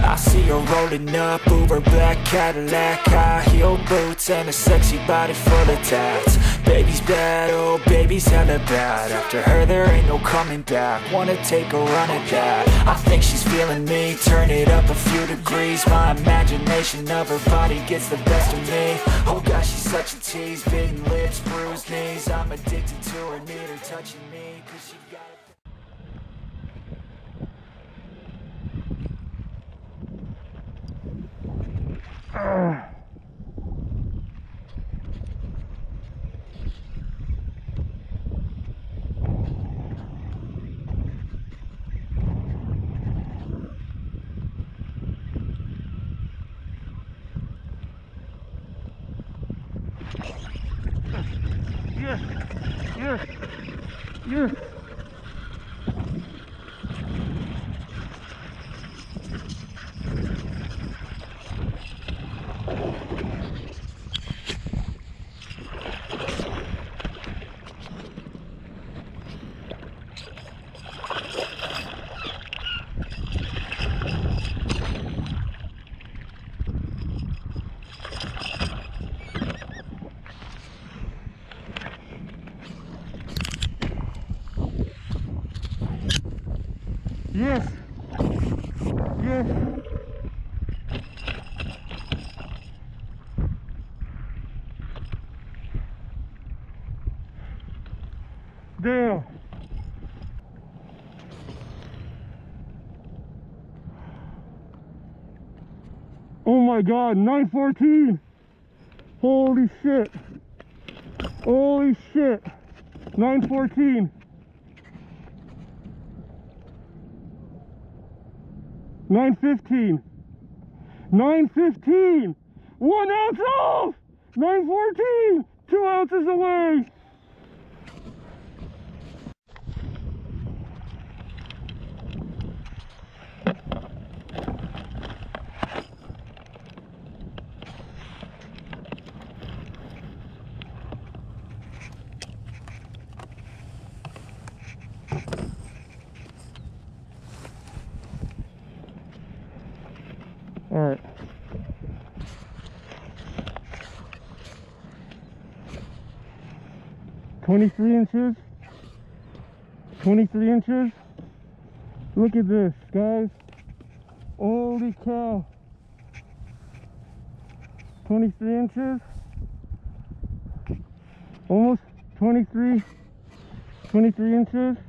I see her rolling up, Uber black Cadillac, high heel boots and a sexy body full of tats. Baby's bad, oh baby's hella bad. After her there ain't no coming back. Wanna take a run at that. I think she's feeling me, turn it up a few degrees. My imagination of her body gets the best of me. Oh gosh, she's such a tease, bitten lips, bruised knees. I'm addicted to her, need her touching me, cause she got it. Yes, yes, yes. Yes. Yes. Damn. Oh my God, 914. Holy shit. Holy shit. 914. 915. 915. 1 ounce off. 914. 2 ounces away. All right. $23 inches. 23 inches. Look at this, guys. Holy cow. 23 inches. Almost 23 inches.